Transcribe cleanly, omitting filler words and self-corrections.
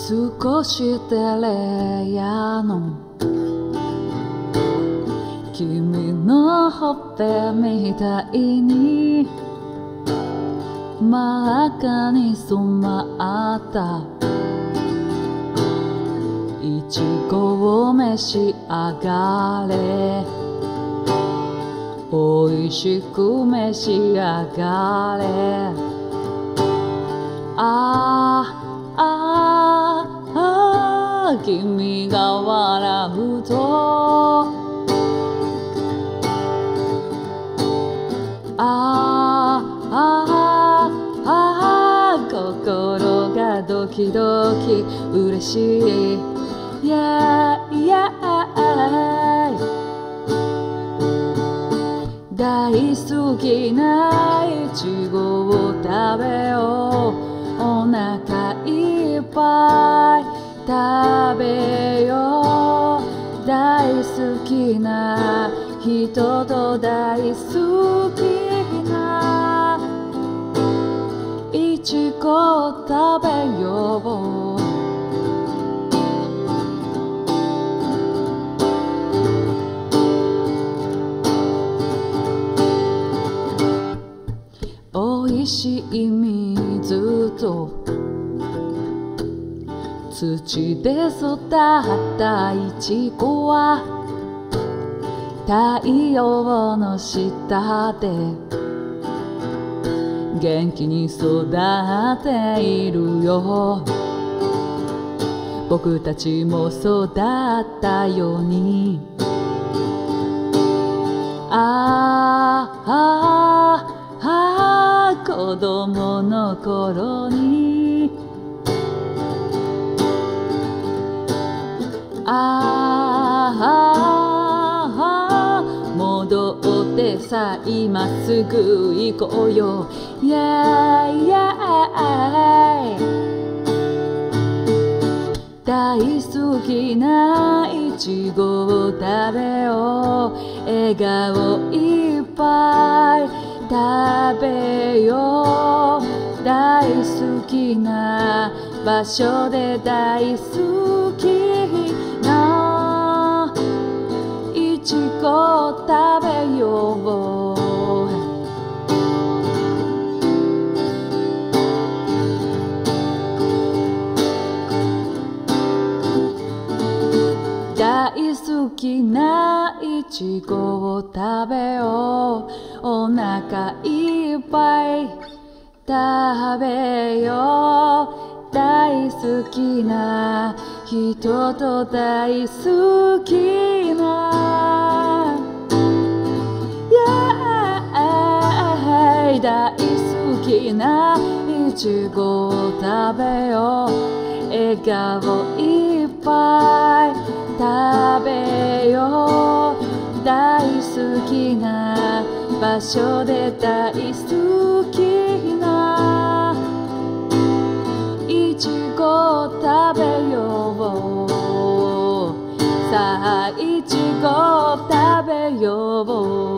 少し照れ屋の君のほっぺみたいに真っ赤に染まったいちごを召し上がれおいしく召し上がれ君が笑うと心がドキドキ嬉しい大好きないちごを食べようお腹いっぱい食べよう大好きな人と大好きないちごを食べようおいしい水と土で育ったいちごは太陽の下で元気に育っているよ僕たちも育ったように子供の頃に戻ってさ今すぐ行こうよ大好きないちごを食べよう笑顔いっぱい食べよう大好きな場所で大好きないちごを食べよう大好きないちごを食べようお腹いっぱい食べよう大好きな人と大好きな大好きないちごを食べよう笑顔いっぱい食べよう大好きな場所で大好きないちごを食べようさあいちごを食べよう